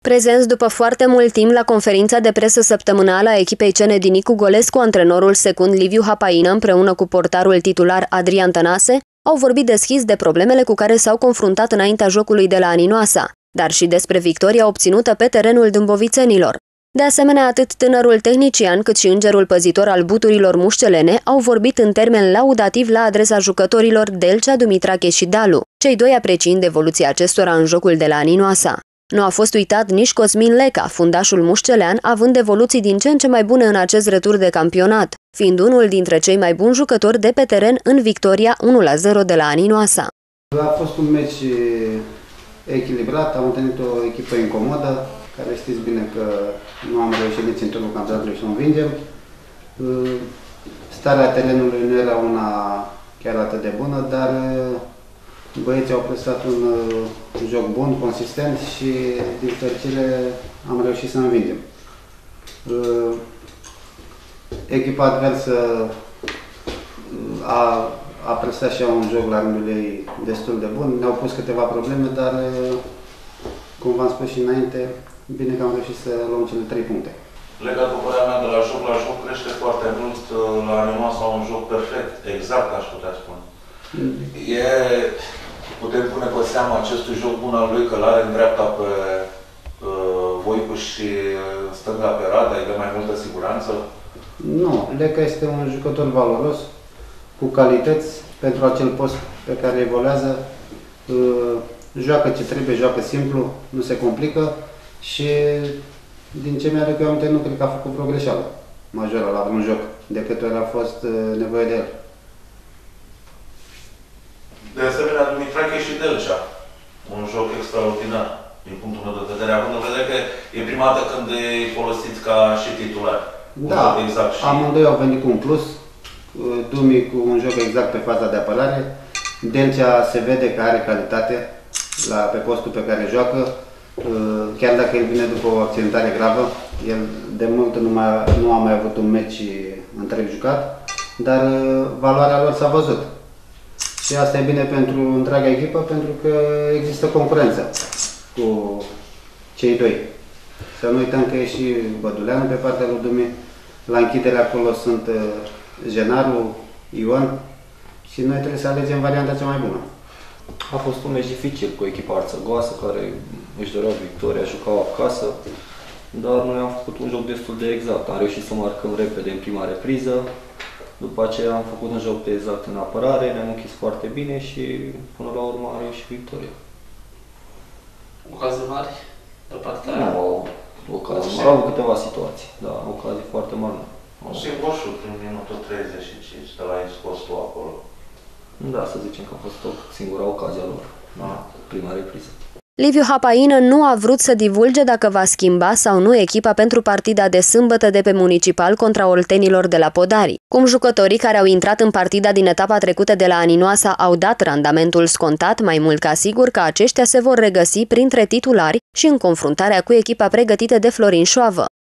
Prezenți după foarte mult timp la conferința de presă săptămânală a echipei Cenedi Nicu Golescu, antrenorul secund Liviu Hapaină împreună cu portarul titular Adrian Tănase au vorbit deschis de problemele cu care s-au confruntat înaintea jocului de la Aninoasa, dar și despre victoria obținută pe terenul dâmbovițenilor. De asemenea, atât tânărul tehnician cât și îngerul păzitor al buturilor mușcelene au vorbit în termeni laudativi la adresa jucătorilor Delcea, Dumitrache și Dalu, cei doi apreciind evoluția acestora în jocul de la Aninoasa. Nu a fost uitat nici Cosmin Leca, fundașul mușcelean, având evoluții din ce în ce mai bune în acest retur de campionat, fiind unul dintre cei mai buni jucători de pe teren în victoria 1-0 de la Aninoasa. A fost un meci echilibrat, am întâlnit o echipă incomodă, care știți bine că nu am reușit nici în turul campionatului să o învingem. Starea terenului nu era una chiar atât de bună, dar băieții au prestat un joc bun, consistent și, din fericire, am reușit să învingem. Echipa adversă a prestat și un joc la rândul ei destul de bun. Ne-au pus câteva probleme, dar, cum v-am spus și înainte, bine că am reușit să luăm cele 3 puncte. Legat cu părerea mea, de la joc crește foarte mult. La Aninoasa un joc perfect, exact aș putea spune. Putem pune pe seama acestui joc bun al lui, că l-are în dreapta pe Voicu și stânga pe Rada, îi dă mai multă siguranță? Nu, Leca este un jucător valoros, cu calități pentru acel post pe care evoluează. Joacă ce trebuie, joacă simplu, nu se complică și, din ce mi-aduc eu aminte, nu cred că a făcut vreo greșeală majoră la vreun joc, de câte ori a fost nevoie de el. De asemenea, Dumitrache și Delcea. Un joc extraordinar, din punctul meu de vedere, având în vedere că e prima dată când îi folosiți ca și titular. Da, exact și... amândoi au venit cu un plus. Dumi cu un joc exact pe faza de apărare. Delcea se vede că are calitate pe postul pe care joacă. Chiar dacă el vine după o accidentare gravă, el de mult nu a mai avut un meci întreg jucat, dar valoarea lor s-a văzut. Și asta e bine pentru întreaga echipă, pentru că există concurență cu cei doi. Să nu uităm că e și Băduleanu pe partea lui Dumi. La închidere acolo sunt Genaru, Ion și noi trebuie să alegem varianta cea mai bună. A fost un meci dificil cu echipa arțăgoasă, care își doreau victoria, jucau acasă, dar noi am făcut un joc destul de exact. Am reușit să marcăm repede în prima repriză. După aceea am făcut un joc exact în apărare, ne-am închis foarte bine și până la urmă am reușit victoria. Ocazii mari de partea aia? Nu au ocazii mari, au câteva situații, dar ocazii foarte mari nu. Un singur șut în minutul 35, de la ai scos tu acolo. Da, să zicem că a fost o singura ocazia lor, la prima repriză. Liviu Hapaină nu a vrut să divulge dacă va schimba sau nu echipa pentru partida de sâmbătă de pe Municipal contra oltenilor de la Podari. Cum jucătorii care au intrat în partida din etapa trecută de la Aninoasa au dat randamentul scontat, mai mult ca sigur că aceștia se vor regăsi printre titulari și în confruntarea cu echipa pregătită de Florin Șoavă.